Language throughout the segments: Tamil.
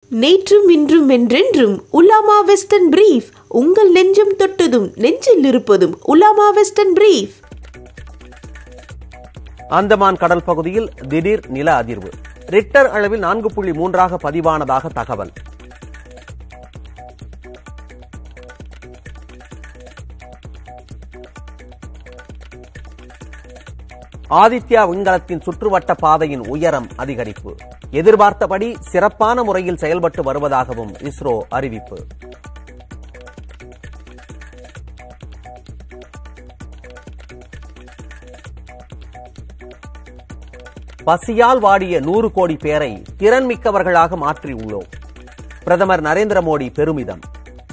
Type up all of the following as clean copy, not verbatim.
நேற்றும் இன்றும் என்றென்றும் உலாமா வெஸ்டர்ன் பிரீஃப், உங்கள் நெஞ்சம் தொட்டதும் நெஞ்சில் இருப்பதும் உலாமா வெஸ்டர்ன் பிரீஃப். அந்தமான் கடல் பகுதியில் திடீர் நில அதிர்வு, ரிக்டர் அளவில் 4.3 பதிவானதாக தகவல். ஆதித்யா விண்கலத்தின் சுற்றுவட்ட பாதையின் உயரம் அதிகரிப்பு, எதிர்பார்த்தபடி சிறப்பான முறையில் செயல்பட்டு வருவதாகவும் இஸ்ரோ அறிவிப்பு. பசியால் வாடிய 100 கோடி பேரை திறன்மிக்கவர்களாக மாற்றியுள்ளோம், பிரதமர் நரேந்திர மோடி பெருமிதம்.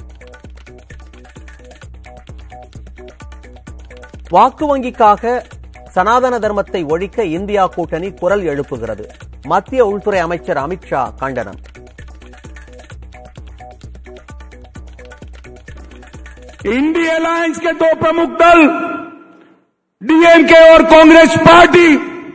வாக்கு வங்கிக்காக சனாதன தர்மத்தை ஒழிக்க இந்தியா கூட்டணி குரல் எழுப்புகிறது, மத்திய உள்துறை அமைச்சர் அமித்ஷா கண்டனம். इंडिया अलायंस के दो प्रमुख दल डीएमके और कांग्रेस पार्टी,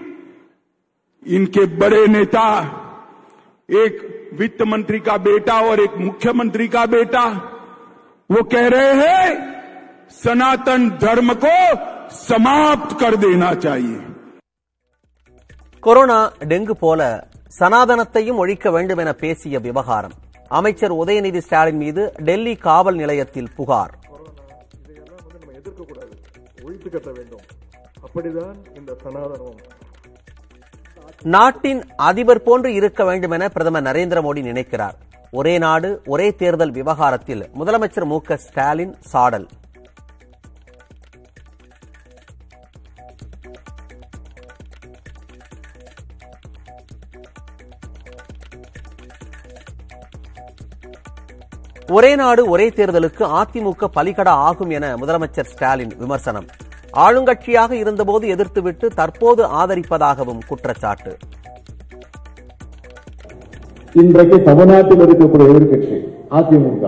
इनके बड़े नेता, एक वित्त मंत्री का बेटा और एक मुख्यमंत्री का बेटा, वो कह रहे हैं सनातन धर्म को समाप्त कर देना चाहिए. கொரோனா டெங்கு போல சனாதனத்தையும் ஒழிக்க வேண்டும் என பேசிய விவகாரம். அமைச்சர் உதயநிதி ஸ்டாலின் மீது டெல்லி காவல் நிலையத்தில் புகார். நாட்டின் அதிபர் போன்று இருக்க வேண்டும் என பிரதமர் நரேந்திர மோடி நினைக்கிறார். ஒரே நாடு ஒரே தேர்தல் விவகாரத்தில் முதலமைச்சர் மு.க. ஸ்டாலின் சாடல். ஒரே நாடு ஒரே தேர்தலுக்கு அதிமுக பலிகடா ஆகும் என முதலமைச்சர் ஸ்டாலின் விமர்சனம். ஆளுங்கட்சியாக இருந்தபோது எதிர்த்துவிட்டு தற்போது ஆதரிப்பதாகவும் குற்றச்சாட்டு. இன்றைக்கு தமிழ்நாட்டில் இருக்கக்கூடிய எதிர்கட்சி அதிமுக,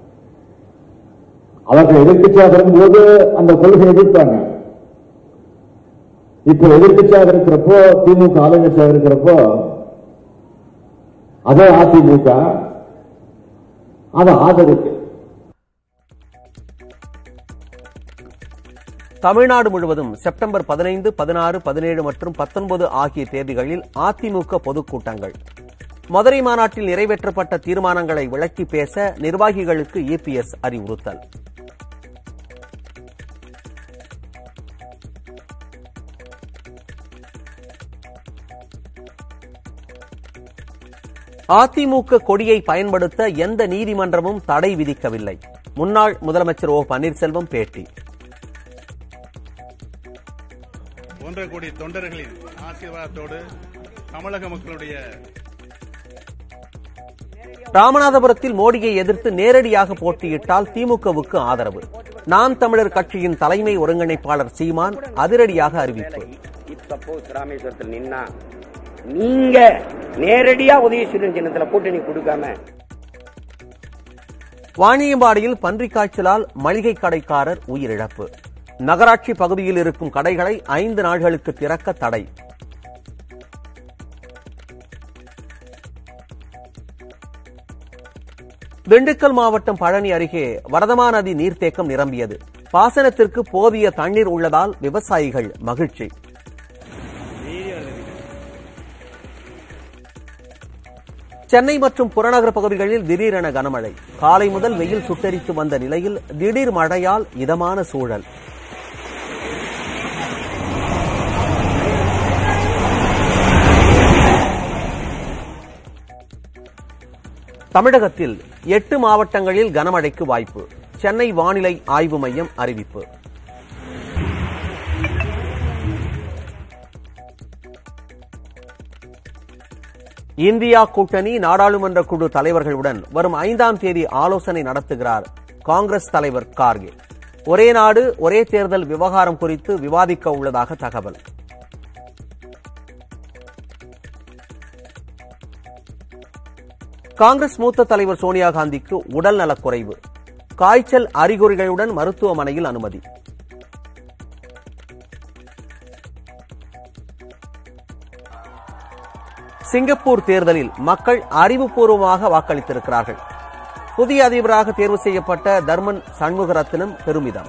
அவர்கள் எதிர்கட்சியாக வரும்போது அந்த கொள்கை எதிர்த்தாங்க. இப்ப எதிர்கட்சியாக இருக்கிறப்போ, திமுக ஆளுங்கட்சியாக இருக்கிறப்போ அதே அதிமுக அதை ஆதரிக்க. தமிழ்நாடு முழுவதும் செப்டம்பர் 15, 16, 17 மற்றும் 19 ஆகிய தேதிகளில் அதிமுக பொதுக்கூட்டங்கள். மதுரை மாநாட்டில் நிறைவேற்றப்பட்ட தீர்மானங்களை விளக்கி பேச நிர்வாகிகளுக்கு இபிஎஸ் அறிவுறுத்தல். அதிமுக கொடியை பயன்படுத்த எந்த நீதிமன்றமும் தடை விதிக்கவில்லை, முன்னாள் முதலமைச்சர் ஓ பன்னீர்செல்வம் பேட்டி. 1.5 கோடி தொண்டர்களின் ஆசீர்வாதத்தோடு தமிழக மக்களுடைய ராமநாதபுரத்தில் மோடியை எதிர்த்து நேரடியாக போட்டியிட்டால் திமுகவுக்கு ஆதரவு. நாம் தமிழர் கட்சியின் தலைமை ஒருங்கிணைப்பாளர் சீமான் அதிரடியாக அறிவிப்பு. நீங்க நேரடியா உதயசூரியன் சின்னத்துல கூட்டணி கொடுக்காம. வாணியம்பாடியில் பன்றிக் காய்ச்சலால் மளிகை கடைக்காரர் உயிரிழப்பு. நகராட்சி பகுதியில் இருக்கும் கடைகளை 5 நாட்களுக்கு திறக்க தடை. திண்டுக்கல் மாவட்டம் பழனி அருகே வரதமா நதி நீர்த்தேக்கம் நிரம்பியது. பாசனத்திற்கு போதிய தண்ணீர் உள்ளதால் விவசாயிகள் மகிழ்ச்சி. சென்னை மற்றும் புறநகர் பகுதிகளில் திடீரென கனமழை. காலை முதல் வெயில் சுட்டெரித்து வந்த நிலையில் திடீர் மழையால் இதமான சூழல். தமிழகத்தில் 8 மாவட்டங்களில் கனமழைக்கு வாய்ப்பு, சென்னை வானிலை ஆய்வு மையம் அறிவிப்பு. இந்தியா கூட்டணி நாடாளுமன்ற குழு தலைவர்களுடன் வரும் 5ஆம் தேதி ஆலோசனை நடத்துகிறார் காங்கிரஸ் தலைவர் கார்கே. ஒரே நாடு ஒரே தேர்தல் விவகாரம் குறித்து விவாதிக்க உள்ளதாக தகவல். காங்கிரஸ் மூத்த தலைவர் சோனியா காந்திக்கு உடல் நலக்குறைவு, காய்ச்சல் அறிகுறிகளுடன் மருத்துவமனையில் அனுமதி. சிங்கப்பூர் தேர்தலில் மக்கள் அறிவுபூர்வமாக வாக்களித்திருக்கிறார்கள். புதிய அதிபராக தேர்வு செய்யப்பட்ட தர்மன் சண்முகரத்னம் பெருமிதம்.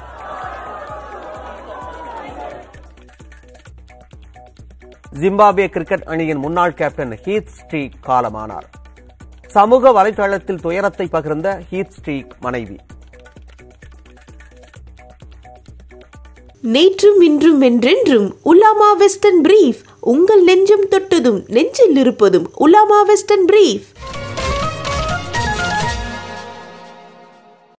ஜிம்பாப்வே கிரிக்கெட் அணியின் முன்னாள் கேப்டன் ஹீத் ஸ்ட்ரீக் காலமானார். சமூக வலைதளத்தில் துயரத்தை பகிர்ந்த ஹீத் ஸ்ட்ரீக் மனைவி. நேற்றும் இன்றும் என்றென்றும் உலாமா வெஸ்டர்ன் பிரீஃப், உங்கள் நெஞ்சம் தொட்டதும் நெஞ்சில் இருப்பதும் உலாமா வெஸ்டர்ன் பிரீஃப்.